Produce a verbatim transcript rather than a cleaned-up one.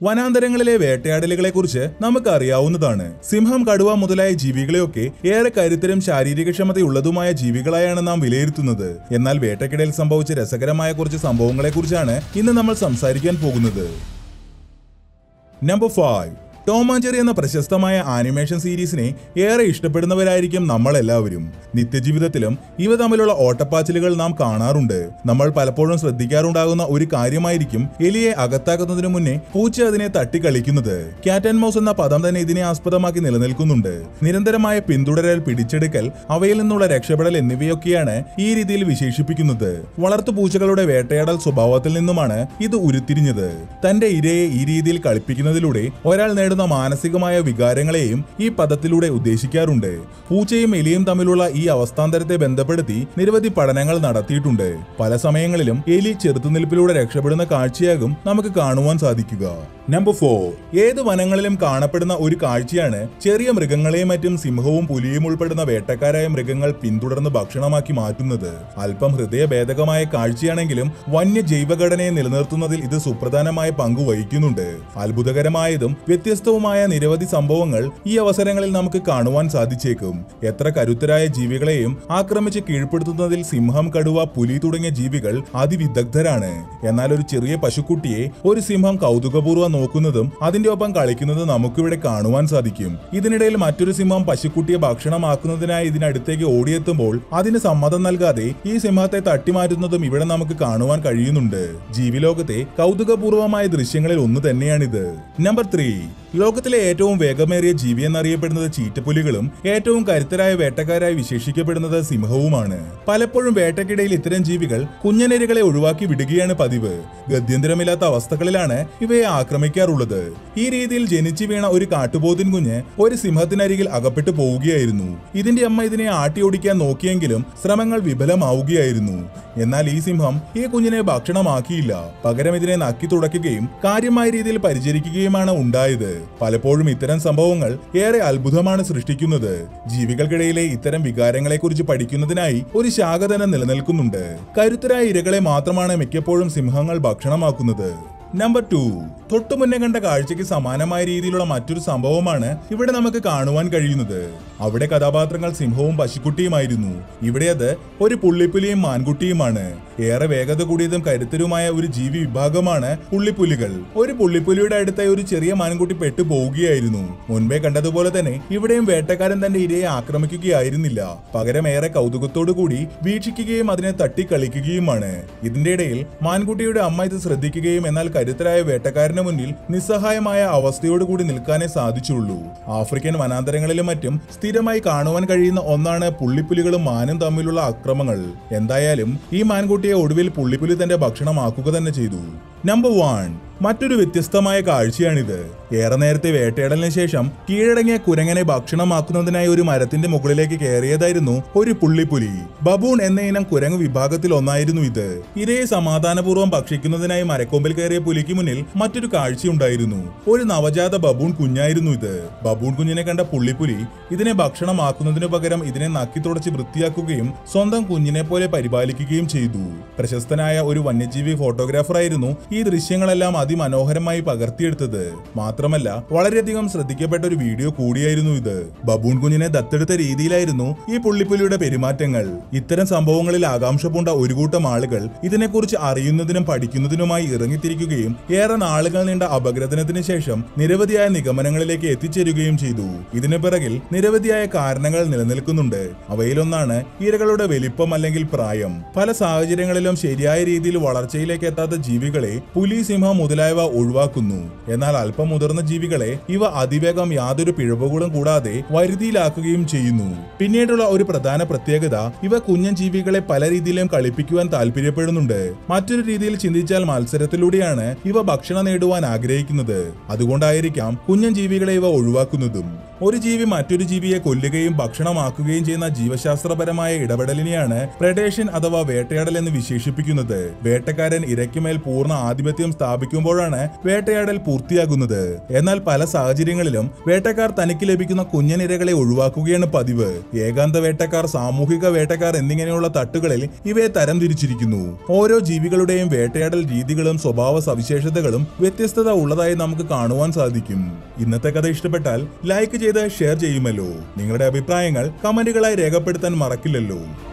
വനാന്തരങ്ങളിലെ വേട്ടയാടലുകളെക്കുറിച്ച് നമുക്കറിയാവുന്നതാണ്. സിംഹം, കടുവ മുതലായ ജീവികളെയൊക്കെ ഏറെ കരുത്തരും ശാരീരികക്ഷമതയുള്ളതുമായ ജീവികളായാണ് നാം വിലയിരുത്തുന്നത്. എന്നാൽ വേട്ടക്കിടയിൽ സംഭവിച്ച രസകരമായ കുറച്ച് സംഭവങ്ങളെക്കുറിച്ചാണ് ഇന്ന് നമ്മൾ സംസാരിക്കാൻ പോകുന്നത്. Number five. Tom and Jerry എന്ന പ്രശസ്തമായ ആനിമേഷൻ സീരീസിനെ ഏറെ ഇഷ്ടപ്പെടുന്നവരായിരിക്കും നമ്മളെല്ലാവരും. നിത്യജീവിതത്തിലും ഇവ തമ്മിലുള്ള ഓട്ടപ്പാച്ചിലുകൾ നാം കാണാറുണ്ട്. നമ്മൾ പലപ്പോഴും ശ്രദ്ധിക്കാറുണ്ടാകുന്ന ഒരു കാര്യമായിരിക്കും എലിയെ അകത്താക്കുന്നതിനു മുന്നേ പൂച്ച അതിനെ തട്ടിക്കളിക്കുന്നത്. ക്യാറ്റ് ആൻഡ് മൗസ് എന്ന പദം തന്നെ ഇതിനെ ആസ്പദമാക്കി നിലനിൽക്കുന്നുണ്ട്. നിരന്തരമായ പിന്തുടരൽ, പിടിച്ചെടുക്കൽ, അവയിൽ നിന്നുള്ള രക്ഷപ്പെടൽ എന്നിവയൊക്കെയാണ് ഈ രീതിയിൽ വിശേഷിപ്പിക്കുന്നത്. വളർത്തു പൂച്ചകളുടെ വേട്ടയാടൽ സ്വഭാവത്തിൽ നിന്നുമാണ് ഇത് ഉരുത്തിരിഞ്ഞത്. തന്റെ ഇരയെ ഈ രീതിയിൽ കളിപ്പിക്കുന്നതിലൂടെ ഒരാൾ മാനസികമായ വികാരങ്ങളെയും ഈ പദത്തിലൂടെ ഉദ്ദേശിക്കാറുണ്ട്. പൂച്ചയും എലിയും തമ്മിലുള്ള ഈ അവസ്ഥാന്തരത്തെ ബന്ധപ്പെടുത്തി നിരവധി പഠനങ്ങൾ നടത്തിയിട്ടുണ്ട്. പല സമയങ്ങളിലും എലി ചെറുത്തുനിൽപ്പിലൂടെ രക്ഷപ്പെടുന്ന കാഴ്ചയാകും നമുക്ക് കാണുവാൻ സാധിക്കുക. Number four. ഏത് വനങ്ങളിലും കാണപ്പെടുന്ന ഒരു കാഴ്ചയാണ് ചെറിയ മൃഗങ്ങളെയും മറ്റും സിംഹവും പുലിയും ഉൾപ്പെടുന്ന വേട്ടക്കാരായ മൃഗങ്ങൾ പിന്തുടർന്ന് ഭക്ഷണമാക്കി മാറ്റുന്നത്. അല്പം ഹൃദയഭേദകമായ കാഴ്ചയാണെങ്കിലും വന്യ ജൈവഘടനയെ നിലനിർത്തുന്നതിൽ ഇത് സുപ്രധാനമായ പങ്ക് വഹിക്കുന്നുണ്ട്. അത്ഭുതകരമായതും വ്യത്യസ്തവുമായ നിരവധി സംഭവങ്ങൾ ഈ അവസരങ്ങളിൽ നമുക്ക് കാണുവാൻ സാധിച്ചേക്കും. എത്ര കരുത്തരായ ജീവികളെയും ആക്രമിച്ച് കീഴ്പ്പെടുത്തുന്നതിൽ സിംഹം, കടുവ, പുലി തുടങ്ങിയ ജീവികൾ അതിവിദഗ്ധരാണ്. എന്നാൽ ഒരു ചെറിയ പശുക്കുട്ടിയെ ഒരു സിംഹം കൗതുകപൂർവ്വം നോക്കുന്നതും അതിന്റെ ഒപ്പം കളിക്കുന്നതും നമുക്കിവിടെ കാണുവാൻ സാധിക്കും. ഇതിനിടയിൽ മറ്റൊരു സിംഹം പശുക്കുട്ടിയെ ഭക്ഷണമാക്കുന്നതിനായി ഇതിനടുത്തേക്ക് ഓടിയെത്തുമ്പോൾ അതിന് സമ്മതം നൽകാതെ ഈ സിംഹത്തെ തട്ടിമാറ്റുന്നതും ഇവിടെ നമുക്ക് കാണുവാൻ കഴിയുന്നുണ്ട്. ജീവിലോകത്തെ കൗതുകപൂർവമായ ദൃശ്യങ്ങളിൽ ഒന്ന് തന്നെയാണിത്. Number three. ലോകത്തിലെ ഏറ്റവും വേഗമേറിയ ജീവി എന്നറിയപ്പെടുന്നത് ചീറ്റപ്പുലികളും ഏറ്റവും കരുത്തരായ വേട്ടക്കാരായി വിശേഷിക്കപ്പെടുന്നത് സിംഹവുമാണ്. പലപ്പോഴും വേട്ടക്കിടയിൽ ഇത്തരം ജീവികൾ കുഞ്ഞനരികളെ ഒഴിവാക്കി വിടുകയാണ് പതിവ്. ഗത്യന്തരമില്ലാത്ത അവസ്ഥകളിലാണ് ഇവയെ ആക്രമിക്കാറുള്ളത്. ഈ രീതിയിൽ ജനിച്ചു വീണ ഒരു കാട്ടുപോത്തിൻ കുഞ്ഞ് ഒരു സിംഹത്തിനരികിൽ അകപ്പെട്ടു പോവുകയായിരുന്നു. ഇതിന്റെ അമ്മ ഇതിനെ ആട്ടിയോടിക്കാൻ നോക്കിയെങ്കിലും ശ്രമങ്ങൾ വിഫലമാവുകയായിരുന്നു. എന്നാൽ ഈ സിംഹം ഈ കുഞ്ഞിനെ ഭക്ഷണമാക്കിയില്ല. പകരം ഇതിനെ നക്കി തുടയ്ക്കുകയും കാര്യമായ രീതിയിൽ പരിചരിക്കുകയുമാണ് ഉണ്ടായത്. പലപ്പോഴും ഇത്തരം സംഭവങ്ങൾ ഏറെ അത്ഭുതമാണ് സൃഷ്ടിക്കുന്നത്. ജീവികൾക്കിടയിലെ ഇത്തരം വികാരങ്ങളെക്കുറിച്ച് പഠിക്കുന്നതിനായി ഒരു ശാഖ തന്നെ നിലനിൽക്കുന്നുണ്ട്. കരുത്തരായ ഇരകളെ മാത്രമാണ് മിക്കപ്പോഴും സിംഹങ്ങൾ ഭക്ഷണമാക്കുന്നത്. Number two. തൊട്ടുമുന്നേ കണ്ട കാഴ്ചയ്ക്ക് സമാനമായ രീതിയിലുള്ള മറ്റൊരു സംഭവമാണ് ഇവിടെ നമുക്ക് കാണുവാൻ കഴിയുന്നത്. അവിടെ കഥാപാത്രങ്ങൾ സിംഹവും പശുക്കുട്ടിയുമായിരുന്നു. ഇവിടെ അത് ഒരു പുള്ളിപ്പുലിയും മാൻകുട്ടിയുമാണ്. ഏറെ വേഗത കൂടിയതും കരുത്തരുമായ ഒരു ജീവി വിഭാഗമാണ് പുള്ളിപ്പുലികൾ. ഒരു പുള്ളിപ്പുലിയുടെ അടുത്തായി ഒരു ചെറിയ മാൻകുട്ടി പെട്ടു പോവുകയായിരുന്നു. മുൻപേ കണ്ടതുപോലെ തന്നെ ഇവിടെയും വേട്ടക്കാരൻ തന്റെ ഇരയെ ആക്രമിക്കുകയായിരുന്നില്ല. പകരം ഏറെ കൗതുകത്തോടു കൂടി വീക്ഷിക്കുകയും അതിനെ തട്ടിക്കളിക്കുകയുമാണ്. ഇതിന്റെ ഇടയിൽ മാൻകുട്ടിയുടെ അമ്മ ഇത് ശ്രദ്ധിക്കുകയും എന്നാൽ കരുത്തരായ വേട്ടക്കാരന് മുന്നിൽ നിസ്സഹായമായ അവസ്ഥയോടുകൂടി നിൽക്കാനേ സാധിച്ചുള്ളൂ. ആഫ്രിക്കൻ വനാന്തരങ്ങളിലും മറ്റും സ്ഥിരമായി കാണുവാൻ കഴിയുന്ന ഒന്നാണ് പുള്ളിപ്പുലികളും മാനും തമ്മിലുള്ള അക്രമങ്ങൾ. എന്തായാലും ഈ മാൻകുട്ടിയെ ഒടുവിൽ പുള്ളിപ്പുലി തന്റെ ഭക്ഷണമാക്കുക തന്നെ ചെയ്തു. Number one. മറ്റൊരു വ്യത്യസ്തമായ കാഴ്ചയാണിത്. ഏറെ നേരത്തെ വേട്ടയാടലിന് ശേഷം കീഴടങ്ങിയ കുരങ്ങനെ ഭക്ഷണമാക്കുന്നതിനായി ഒരു മരത്തിന്റെ മുകളിലേക്ക് കയറിയതായിരുന്നു ഒരു പുള്ളിപ്പുലി. ബബൂൺ എന്ന ഇനം കുരങ്ങ് വിഭാഗത്തിൽ ഒന്നായിരുന്നു ഇത്. ഇരയെ സമാധാനപൂർവ്വം ഭക്ഷിക്കുന്നതിനായി മരക്കൊമ്പിൽ കയറിയ പുലിക്ക് മുന്നിൽ മറ്റൊരു കാഴ്ചയുണ്ടായിരുന്നു. ഒരു നവജാത ബബൂൺ കുഞ്ഞായിരുന്നു ഇത്. ബബൂൺ കുഞ്ഞിനെ കണ്ട പുള്ളിപ്പുലി ഇതിനെ ഭക്ഷണമാക്കുന്നതിനു പകരം ഇതിനെ നക്കി തുടച്ച് വൃത്തിയാക്കുകയും സ്വന്തം കുഞ്ഞിനെ പോലെ പരിപാലിക്കുകയും ചെയ്തു. പ്രശസ്തനായ ഒരു വന്യജീവി ഫോട്ടോഗ്രാഫറായിരുന്നു ഈ ദൃശ്യങ്ങളെല്ലാം അതിമനോഹരമായി പകർത്തിയെടുത്തത്. മാത്രമല്ല വളരെയധികം ശ്രദ്ധിക്കപ്പെട്ട ഒരു വീഡിയോ കൂടിയായിരുന്നു ഇത്. ബബൂൺ കുഞ്ഞിനെ ദത്തെടുത്ത രീതിയിലായിരുന്നു ഈ പുള്ളിപ്പുലിയുടെ പെരുമാറ്റങ്ങൾ. ഇത്തരം സംഭവങ്ങളിൽ ആകാംക്ഷ പൂണ്ട ഒരു കൂട്ടം ആളുകൾ ഇതിനെക്കുറിച്ച് അറിയുന്നതിനും പഠിക്കുന്നതിനുമായി ഇറങ്ങിത്തിരിക്കുകയും ഏറെ നാളുകൾ നീണ്ട അപഗ്രഥനത്തിന് ശേഷം നിരവധിയായ നിഗമനങ്ങളിലേക്ക് എത്തിച്ചേരുകയും ചെയ്തു. ഇതിനു പിറകിൽ നിരവധിയായ കാരണങ്ങൾ നിലനിൽക്കുന്നുണ്ട്. അവയിലൊന്നാണ് ഇരകളുടെ വലിപ്പം അല്ലെങ്കിൽ പ്രായം. പല സാഹചര്യങ്ങളിലും ശരിയായ രീതിയിൽ വളർച്ചയിലേക്ക് എത്താത്ത ജീവികളെ പുലി, സിംഹം മുതലായവ ഒഴിവാക്കുന്നു. എന്നാൽ അല്പം മുതിർന്ന ജീവികളെ ഇവ അതിവേഗം യാതൊരു പിഴവുകളും കൂടാതെ വരുതിയിലാക്കുകയും ചെയ്യുന്നു. പിന്നീടുള്ള ഒരു പ്രധാന പ്രത്യേകത ഇവ കുഞ്ഞൻ ജീവികളെ പല രീതിയിലും കളിപ്പിക്കുവാൻ താല്പര്യപ്പെടുന്നുണ്ട്. മറ്റൊരു രീതിയിൽ ചിന്തിച്ചാൽ മത്സരത്തിലൂടെയാണ് ഇവ ഭക്ഷണം നേടുവാൻ ആഗ്രഹിക്കുന്നത്. അതുകൊണ്ടായിരിക്കാം കുഞ്ഞൻ ജീവികളെ ഇവ ഒഴിവാക്കുന്നതും. ഒരു ജീവി മറ്റൊരു ജീവിയെ കൊല്ലുകയും ഭക്ഷണമാക്കുകയും ചെയ്യുന്ന ജീവശാസ്ത്രപരമായ ഇടപെടലിനെയാണ് പ്രഡേഷൻ അഥവാ വേട്ടയാടൽ എന്ന് വിശേഷിപ്പിക്കുന്നത്. വേട്ടക്കാരൻ ഇരയ്ക്കുമേൽ പൂർണ്ണ ആധിപത്യം സ്ഥാപിക്കുമ്പോഴാണ് വേട്ടയാടൽ പൂർത്തിയാകുന്നത്. എന്നാൽ പല സാഹചര്യങ്ങളിലും വേട്ടക്കാർ തനിക്ക് ലഭിക്കുന്ന കുഞ്ഞനിരകളെ ഒഴിവാക്കുകയാണ് പതിവ്. ഏകാന്ത വേട്ടക്കാർ, സാമൂഹിക വേട്ടക്കാർ എന്നിങ്ങനെയുള്ള തട്ടുകളിൽ ഇവയെ തരംതിരിച്ചിരിക്കുന്നു. ഓരോ ജീവികളുടെയും വേട്ടയാടൽ രീതികളും സ്വഭാവ സവിശേഷതകളും വ്യത്യസ്തത ഉള്ളതായി നമുക്ക് കാണുവാൻ സാധിക്കും. ഇന്നത്തെ കഥ ഇഷ്ടപ്പെട്ടാൽ ലൈക്ക് ചെയ്ത് ഷെയർ ചെയ്യുമല്ലോ. നിങ്ങളുടെ അഭിപ്രായങ്ങൾ കമന്റുകളായി രേഖപ്പെടുത്താൻ മറക്കില്ലല്ലോ.